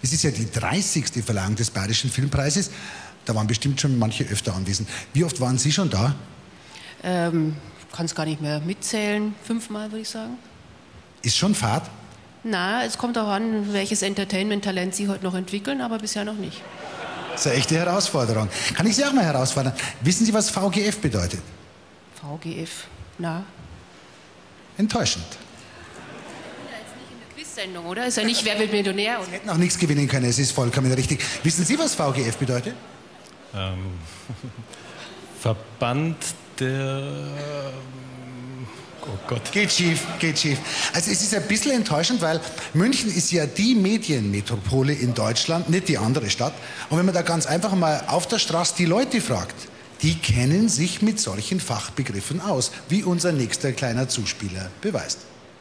Es ist ja die 30. Verleihung des Bayerischen Filmpreises. Da waren bestimmt schon manche öfter anwesend. Wie oft waren Sie schon da? Kann es gar nicht mehr mitzählen. 5-mal, würde ich sagen. Ist schon Fahrt? Na, es kommt auch an, welches Entertainment-Talent Sie heute noch entwickeln, aber bisher noch nicht. Das ist eine echte Herausforderung. Kann ich Sie auch mal herausfordern? Wissen Sie, was VGF bedeutet? VGF, na? Enttäuschend. Ja, jetzt nicht in der Quiz-Sendung, oder? Ist ja nicht Wer wird Millionär? Sie hätten auch nichts gewinnen können, es ist vollkommen richtig. Wissen Sie, was VGF bedeutet? Verband der... Oh Gott. Geht schief, geht schief. Also es ist ein bisschen enttäuschend, weil München ist ja die Medienmetropole in Deutschland, nicht die andere Stadt. Und wenn man da ganz einfach mal auf der Straße die Leute fragt, die kennen sich mit solchen Fachbegriffen aus, wie unser nächster kleiner Zuspieler beweist.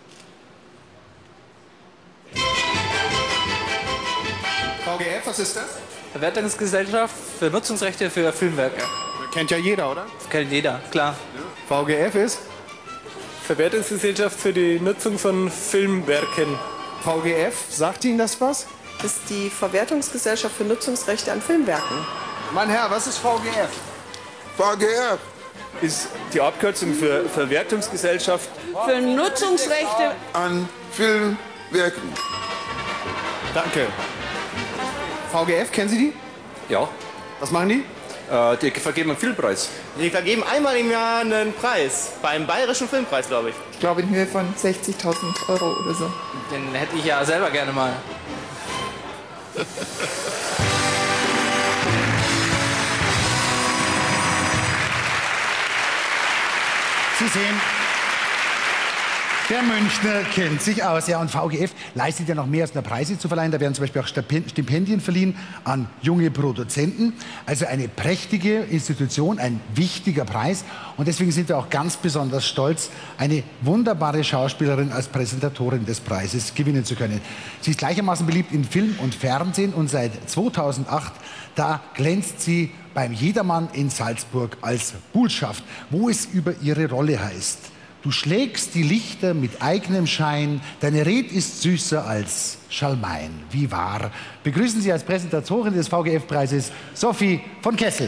VGF, was ist das? Verwertungsgesellschaft für Nutzungsrechte für Filmwerke. Kennt ja jeder, oder? Das kennt jeder, klar. VGF ist? Verwertungsgesellschaft für die Nutzung von Filmwerken. VGF, sagt Ihnen das was? Das ist die Verwertungsgesellschaft für Nutzungsrechte an Filmwerken. Mein Herr, was ist VGF? VGR ist die Abkürzung für Verwertungsgesellschaft Für Nutzungsrechte an Filmwerken. Danke. VGF, kennen Sie die? Ja, Was machen die? die vergeben einen Filmpreis. Die vergeben einmal im Jahr einen Preis, beim Bayerischen Filmpreis, glaube ich. Ich glaube in Höhe von 60.000 Euro oder so. Den hätte ich ja selber gerne mal. Sie sehen, der Münchner kennt sich aus. Ja, und VGF leistet ja noch mehr als nur Preise zu verleihen. Da werden zum Beispiel auch Stipendien verliehen an junge Produzenten. Also eine prächtige Institution, ein wichtiger Preis. Und deswegen sind wir auch ganz besonders stolz, eine wunderbare Schauspielerin als Präsentatorin des Preises gewinnen zu können. Sie ist gleichermaßen beliebt in Film und Fernsehen und seit 2008, da glänzt sie beim Jedermann in Salzburg als Buhlschaft, wo es über ihre Rolle heißt: Du schlägst die Lichter mit eigenem Schein, deine Red ist süßer als Schalmein. Wie wahr. Begrüßen Sie als Präsentatorin des VGF-Preises Sophie von Kessel.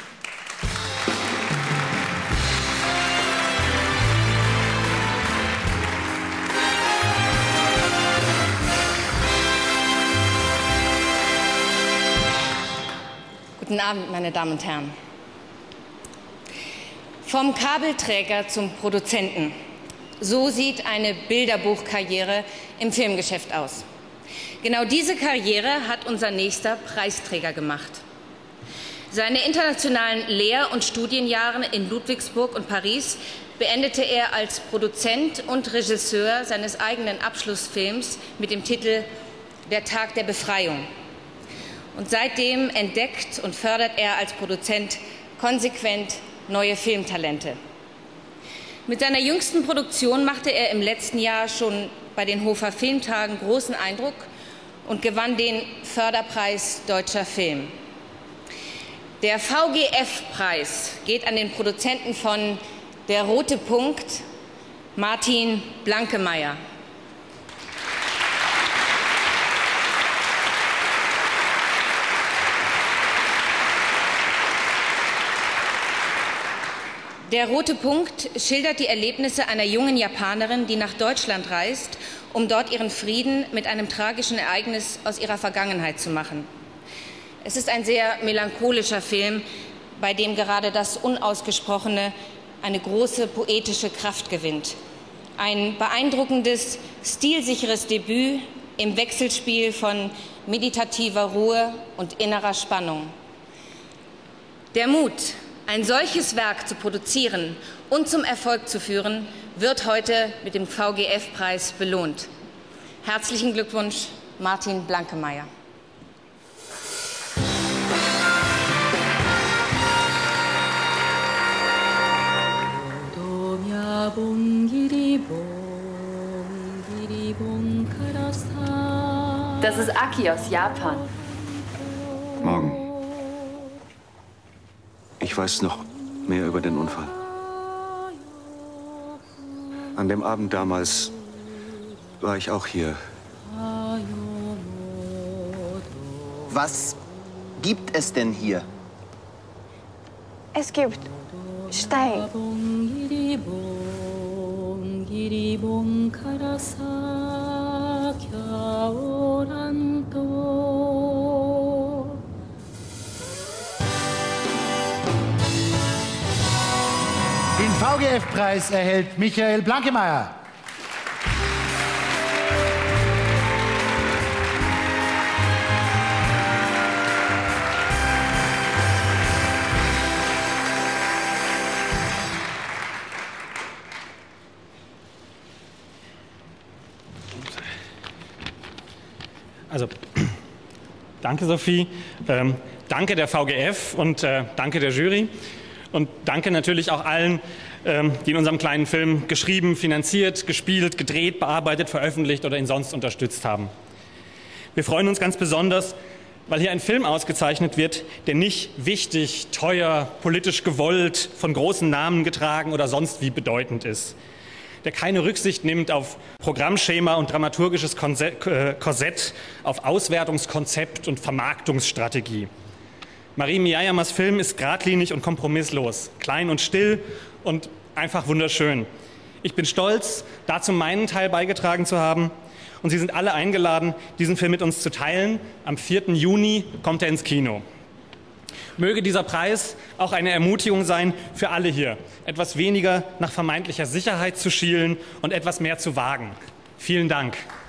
Guten Abend, meine Damen und Herren. Vom Kabelträger zum Produzenten. So sieht eine Bilderbuchkarriere im Filmgeschäft aus. Genau diese Karriere hat unser nächster Preisträger gemacht. Seine internationalen Lehr- und Studienjahre in Ludwigsburg und Paris beendete er als Produzent und Regisseur seines eigenen Abschlussfilms mit dem Titel Der Tag der Befreiung. Und seitdem entdeckt und fördert er als Produzent konsequent neue Filmtalente. Mit seiner jüngsten Produktion machte er im letzten Jahr schon bei den Hofer Filmtagen großen Eindruck und gewann den Förderpreis Deutscher Film. Der VGF-Preis geht an den Produzenten von Der rote Punkt, Martin Blankemeyer. Der rote Punkt schildert die Erlebnisse einer jungen Japanerin, die nach Deutschland reist, um dort ihren Frieden mit einem tragischen Ereignis aus ihrer Vergangenheit zu machen. Es ist ein sehr melancholischer Film, bei dem gerade das Unausgesprochene eine große poetische Kraft gewinnt. Ein beeindruckendes, stilsicheres Debüt im Wechselspiel von meditativer Ruhe und innerer Spannung. Der Mut, ein solches Werk zu produzieren und zum Erfolg zu führen, wird heute mit dem VGF-Preis belohnt. Herzlichen Glückwunsch, Martin Blankemeyer. Das ist Aki aus Japan. Morgen. Ich weiß noch mehr über den Unfall. An dem Abend damals war ich auch hier. Was gibt es denn hier? Es gibt Stein. Den VGF-Preis erhält Michael Blankemeyer. Also, danke Sophie, danke der VGF und danke der Jury und danke natürlich auch allen, die in unserem kleinen Film geschrieben, finanziert, gespielt, gedreht, bearbeitet, veröffentlicht oder ihn sonst unterstützt haben. Wir freuen uns ganz besonders, weil hier ein Film ausgezeichnet wird, der nicht wichtig, teuer, politisch gewollt, von großen Namen getragen oder sonst wie bedeutend ist. Der keine Rücksicht nimmt auf Programmschema und dramaturgisches Korsett, auf Auswertungskonzept und Vermarktungsstrategie. Marie Miyamas Film ist geradlinig und kompromisslos, klein und still und einfach wunderschön. Ich bin stolz, dazu meinen Teil beigetragen zu haben. Und Sie sind alle eingeladen, diesen Film mit uns zu teilen. Am 4. Juni kommt er ins Kino. Möge dieser Preis auch eine Ermutigung sein für alle hier, etwas weniger nach vermeintlicher Sicherheit zu schielen und etwas mehr zu wagen. Vielen Dank.